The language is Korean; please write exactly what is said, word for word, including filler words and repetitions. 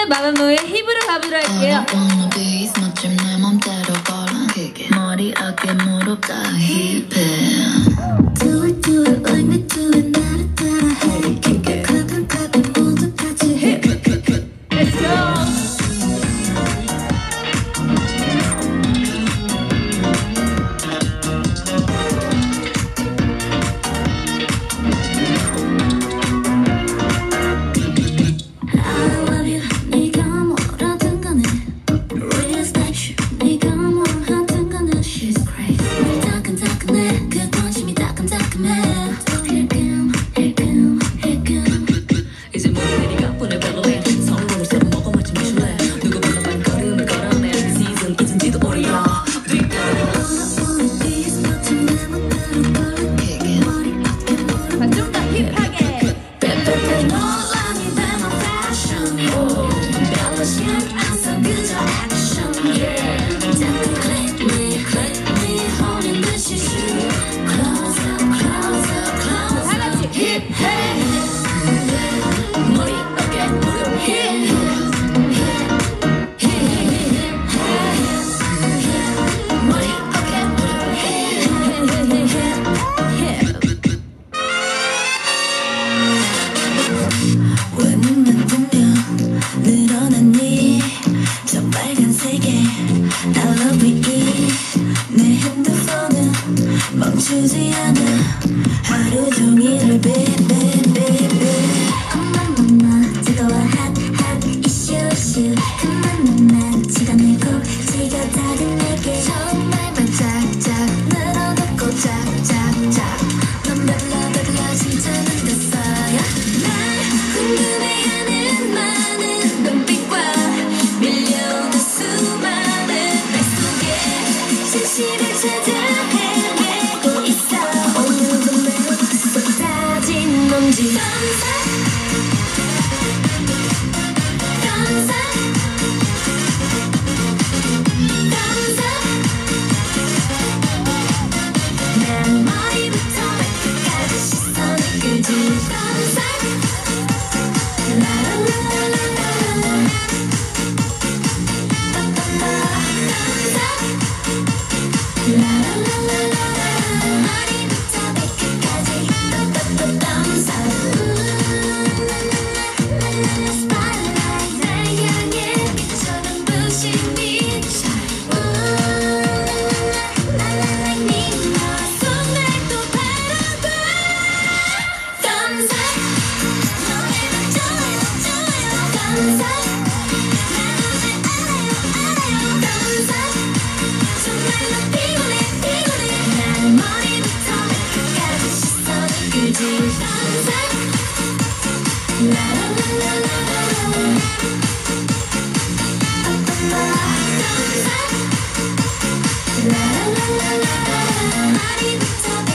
이번에는 마마무의 힙으로 가보도록 할게요. 머리 어깨 무릎 다 힙해. Do it do it like me do it 나를 따라 해. clap clap 모두 같이 해. Let's go. 멈추지 않아 하루 종일을 베베베베 Come on mama 뜨거워 hot hot 이슈 이슈 Come on mama 시간을 꼭 지겨다가 내게 정말만 짝짝 늘어놓고 짝짝짝 넌 별로 별로 진짜 늦었어요 날 궁금해하는 많은 눈빛과 밀려오는 수많은 말 속에 진실을 찾아 먼지 난 머리부터 발끝까지 시선을 끌지 La la la la la la, 머리부터